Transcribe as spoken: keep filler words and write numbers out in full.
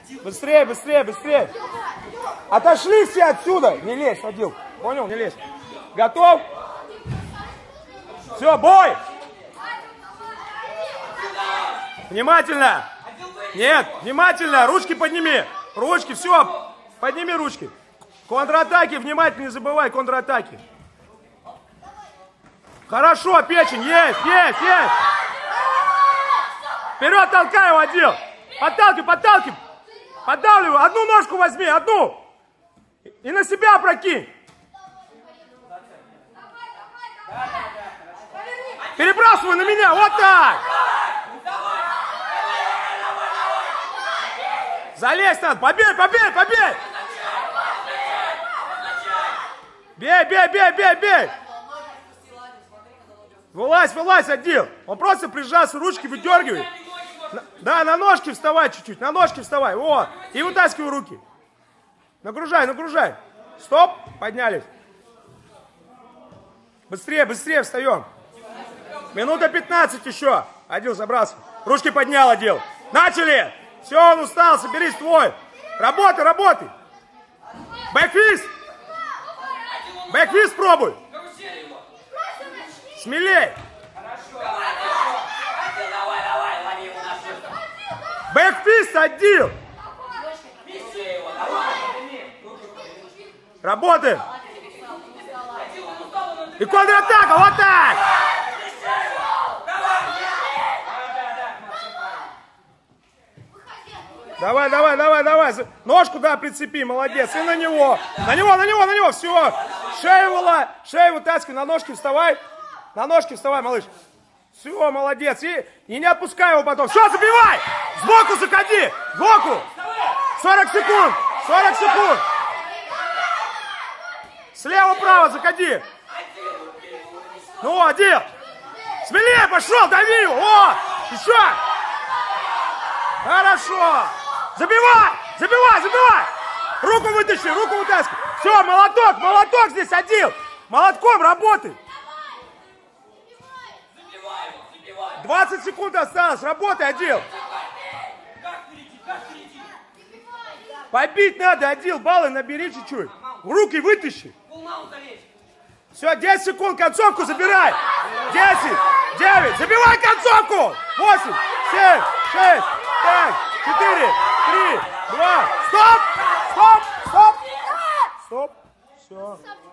Быстрее, быстрее, быстрее. Отошли все отсюда. Не лезь, Адил. Понял? Не лезь. Готов? Все, бой! Внимательно! Нет, внимательно! Ручки подними! Ручки, все! Подними ручки! Контратаки, внимательно, не забывай, контратаки! Хорошо, печень, есть, есть, есть! Вперед толкай его, Адил! Подталкивай, подталкивай! Поддавливай! Одну ножку возьми, одну! И на себя прокинь! Перебрасывай на меня, вот так! Залезь надо, побей, побей, побей! Бей, бей, бей, бей, бей! Вылазь, вылазь, Адил! Он просто прижался, ручки выдергивает. На, да, на ножки вставай чуть-чуть, на ножки вставай, вот. И вытаскивай руки. Нагружай, нагружай. Стоп, поднялись. Быстрее, быстрее встаем. Минута пятнадцать еще. Адил забрался. Ручки поднял, Адил. Начали! Все, он устал, соберись, твой. Работай, работай. Бэкфист. Бэкфист пробуй. Смелей. Бэкфист, Адил. Работаем. И контратака, вот так. Давай, давай, давай, давай. Ножку, да, прицепи, молодец. И на него. На него, на него, на него. Все. Шею вылазь. Шею вытаскивай. На ножки вставай. На ножки вставай, малыш. Все, молодец. И, и не отпускай его потом. Все, забивай. Сбоку заходи. Сбоку. сорок секунд. сорок секунд. Слева-право заходи. Ну, один. Смелее пошел, дави его. О, еще. Хорошо. Забивай, забивай, забивай. Руку вытащи, руку вытаскивай. Все, молоток, молоток здесь один. Молотком работай. двадцать секунд осталось, работай, Адил. Побить надо, Адил, баллы набери чуть-чуть. Руки вытащи. Все, десять секунд, концовку забирай. десять, девять, забивай концовку. восемь, семь, шесть, пять, четыре, три, два. Стоп, стоп, стоп. Стоп, все.